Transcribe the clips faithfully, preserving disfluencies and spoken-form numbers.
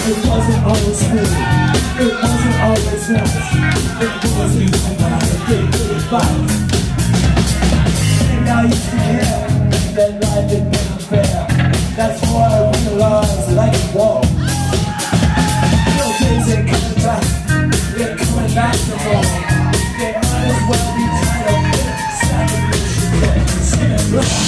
It wasn't always smooth, it wasn't always nice. It was easy, but I did good advice. And I used to hear that life had been unfair. That's why I realized that I could walk. Your days ain't coming back, they're coming back no more. They might as well be tied up in a sack of bullshit that can sing it right.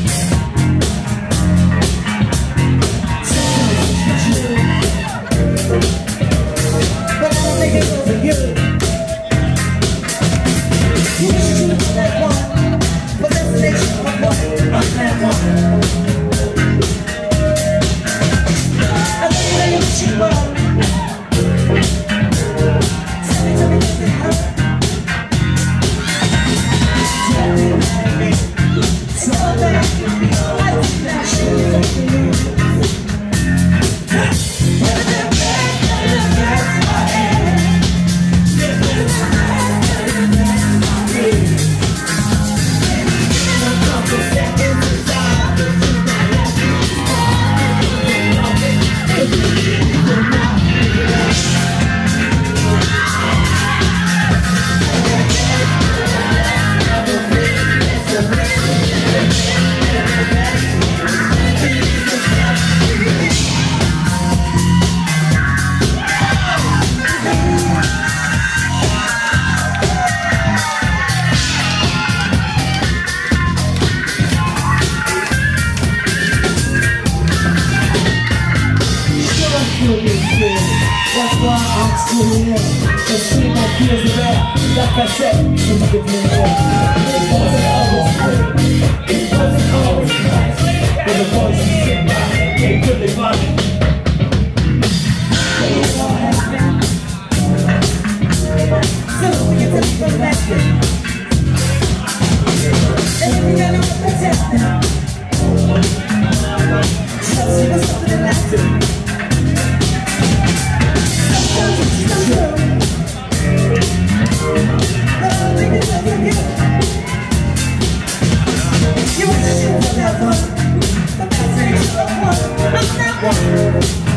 That's why I'm still here. And see my fears are there. Like I said, so give me a break. It wasn't always good, it wasn't always nice. But the voices in my head, they really funny. It all happened. So we get to be connected. Everything I know is protected. Trust me, there's something in that. You want to shoot for that one, but that's it, I'm not one.